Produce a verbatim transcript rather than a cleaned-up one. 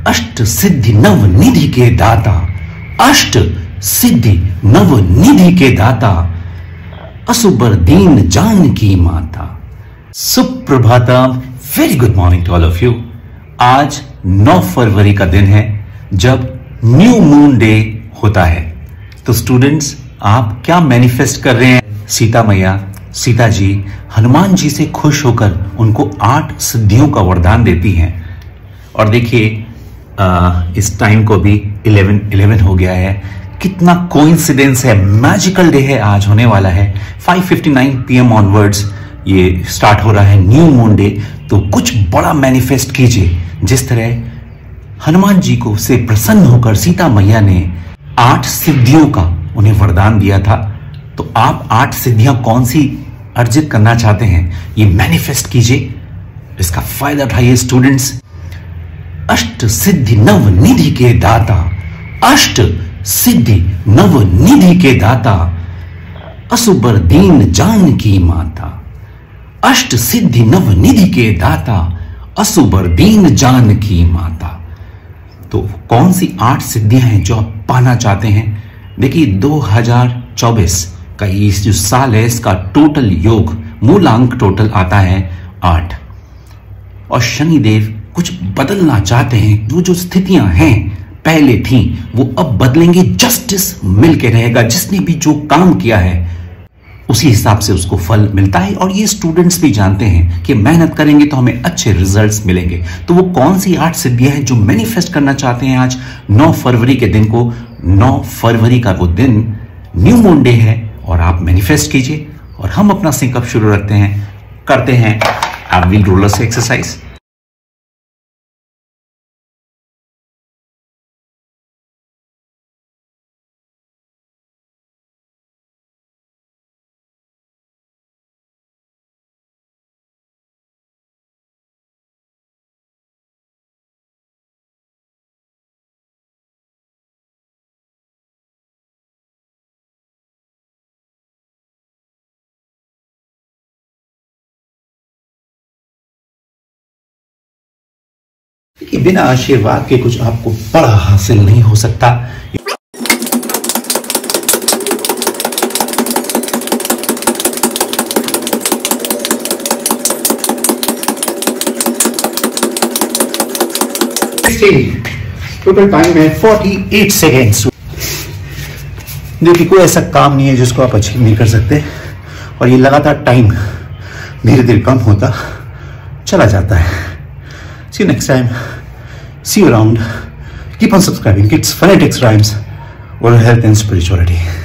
अष्ट सिद्धि नव निधि के दाता, अष्ट सिद्धि नव निधि के दाता, असुबर दीन जानकी माता। सुप्रभातम, very good morning to all of you. आज नौ फरवरी का दिन है जब न्यू मून डे होता है। तो स्टूडेंट्स, आप क्या मैनिफेस्ट कर रहे हैं? सीता मैया, सीता जी हनुमान जी से खुश होकर उनको आठ सिद्धियों का वरदान देती हैं। और देखिए इस टाइम को भी इलेवन इलेवन हो गया है। कितना कोइंसिडेंस है, मैजिकल डे है आज होने वाला है। Five fifty nine P M onwards ये स्टार्ट हो रहा है न्यू मून डे। तो कुछ बड़ा मैनिफेस्ट कीजिए। जिस तरह हनुमान जी को से प्रसन्न होकर सीता मैया ने आठ सिद्धियों का उन्हें वरदान दिया था, तो आप आठ सिद्धियां कौन सी अर्जित करना चाहते हैं ये मैनिफेस्ट कीजिए। इसका फायदा उठाइए स्टूडेंट्स। अष्ट सिद्धि नव निधि के दाता, अष्ट सिद्धि नव निधि के दाता, असुबर दीन जानकी माता। अष्ट सिद्धि नव निधि के दाता, असुबर दीन जानकी माता। तो कौन सी आठ सिद्धियां हैं जो आप पाना चाहते हैं? देखिए दो हज़ार चौबीस का ये जो साल है इसका टोटल योग मूलांक टोटल आता है आठ। और शनिदेव कुछ बदलना चाहते हैं। वो जो स्थितियां हैं पहले थी वो अब बदलेंगे। जस्टिस मिलके रहेगा। जिसने भी जो काम किया है उसी हिसाब से उसको फल मिलता है। और ये स्टूडेंट्स भी जानते हैं कि मेहनत करेंगे तो हमें अच्छे रिजल्ट्स मिलेंगे। तो वो कौन सी आठ सिद्धियां हैं जो मैनिफेस्ट करना चाहते हैं आज नौ फरवरी के दिन को? नौ फरवरी का वो दिन न्यू मून डे है और आप मैनिफेस्ट कीजिए। और हम अपना सिंकअप शुरू रखते हैं करते हैं आप व्हील रोलर से एक्सरसाइज। बिना आशीर्वाद के कुछ आपको बड़ा हासिल नहीं हो सकता। टोटल टाइम है अड़तालीस सेकेंड्स। देखिए कोई ऐसा काम नहीं है जिसको आप अचीव नहीं कर सकते। और ये लगातार टाइम धीरे धीरे कम होता चला जाता है। See you next time. See you around. Keep on subscribing. Kids Phonetics Rhymes, World Health and Spirituality.